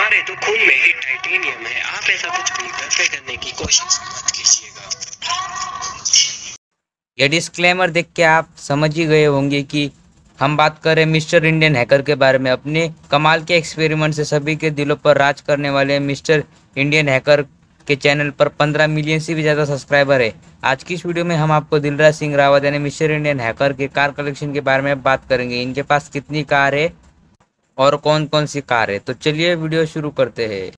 हमारे तो खून में ही टाइटेनियम है। आप ऐसा कुछ भी गलत करने की कोशिश मत कीजिएगा। ये डिस्क्लेमर देख के आप समझ ही गए होंगे कि हम बात कर रहे हैं मिस्टर इंडियन हैकर के बारे में। अपने कमाल के एक्सपेरिमेंट से सभी के दिलों पर राज करने वाले मिस्टर इंडियन हैकर के चैनल पर 15 मिलियन से भी ज़्यादा सब्सक्राइबर है। आज की इस वीडियो में हम आपको दिलराज सिंह रावत यानी मिस्टर इंडियन हैकर के कार कलेक्शन के बारे में बात करेंगे। इनके पास कितनी कार है और कौन कौन सी कार है, तो चलिए वीडियो शुरू करते हैं।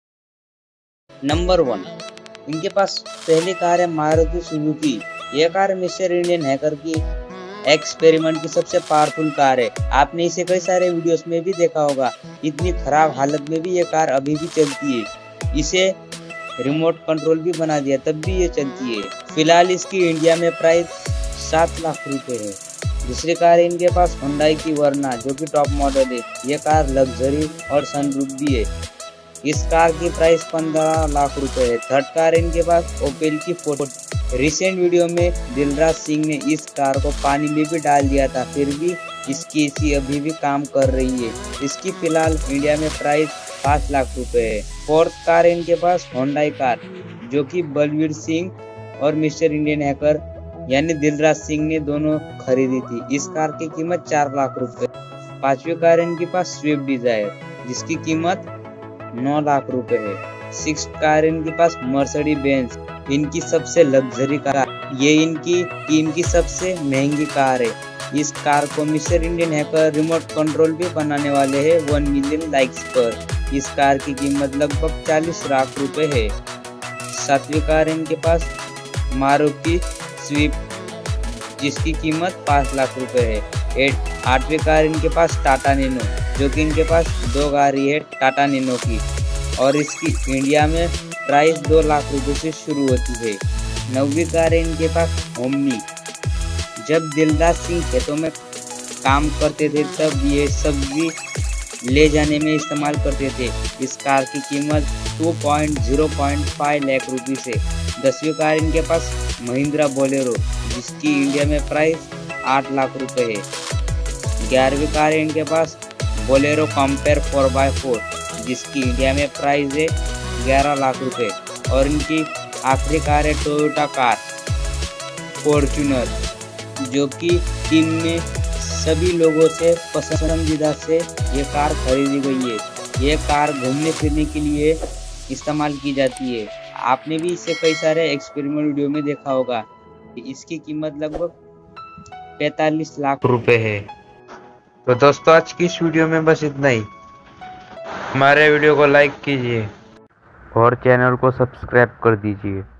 नंबर 1, इनके पास पहली कार है मारुति सुजुकी। यह कार मिस्टर इंडियन हैकर की एक्सपेरिमेंट की सबसे पावरफुल कार है। आपने इसे कई सारे वीडियोस में भी देखा होगा। इतनी खराब हालत में भी ये कार अभी भी चलती है। इसे रिमोट कंट्रोल भी बना दिया तब भी ये चलती है। फिलहाल इसकी इंडिया में प्राइस 7 लाख रुपए है। दूसरी कार है इनके पास हुंडई की वर्ना, जो कि टॉप मॉडल है। यह कार लग्जरी और सनरूफ भी है। इस कार की प्राइस 15 लाख रुपए है। थर्ड कार इनके पास ओपेल की फोर्ड। रिसेंट वीडियो में दिलराज सिंह ने इस कार को पानी में भी डाल दिया था, फिर भी इसकी एसी अभी भी काम कर रही है। इसकी फिलहाल इंडिया में प्राइस 5 लाख रुपए है। फोर्थ कार इनके पास होंडा कार, जो कि बलवीर सिंह और मिस्टर इंडियन हैकर यानी दिलराज सिंह ने दोनों खरीदी थी। इस कार की कीमत 4 लाख रुपए। पांचवी कार इनके पास स्विफ्ट डिजायर, जिसकी कीमत 9 लाख रुपए है। सिक्स कार इनके पास मर्सिडीज बेंज, इनकी सबसे लग्जरी कार। ये इनकी टीम की सबसे महंगी कार है। इस कार को mister Indian hacker remote control भी बनाने वाले हैं 1 मिलियन लाइक्स पर। इस कार की कीमत लगभग 40 लाख रुपए है। सातवीं कार इनके पास मारुति स्विफ्ट, जिसकी कीमत 5 लाख रुपए है। आठवीं कार इनके पास टाटा नैनो, जो कि इनके पास 2 गाड़ी है टाटा नैनो की, और इसकी इंडिया में प्राइस 2 लाख रुपए से शुरू होती है। नौवीं कार है इनके पास ओमनी। जब दिलराज सिंह खेतों में काम करते थे तब ये सब्जी ले जाने में इस्तेमाल करते थे। इस कार की कीमत 2.05 लाख रुपए है। 10वीं कार इनके पास महिंद्रा बोलेरो, जिसकी इंडिया में प्राइस 8 लाख रुपए है। 11वीं कार है इनके पास बोलेरो कंपेयर 4x4, जिसकी इंडिया में प्राइस है 11 लाख रुपए। और इनकी आखिरी कार है टोयोटा कार फॉर्च्यूनर, जो कि टीम में सभी लोगों से पसंदीदा से ये कार खरीदी गई है। ये कार घूमने फिरने के लिए इस्तेमाल की जाती है। आपने भी इसे कई सारे एक्सपेरिमेंट वीडियो में देखा होगा। इसकी कीमत लगभग 45 लाख रुपए है। तो दोस्तों आज की इस वीडियो में बस इतना ही। हमारे वीडियो को लाइक कीजिए और चैनल को सब्सक्राइब कर दीजिए।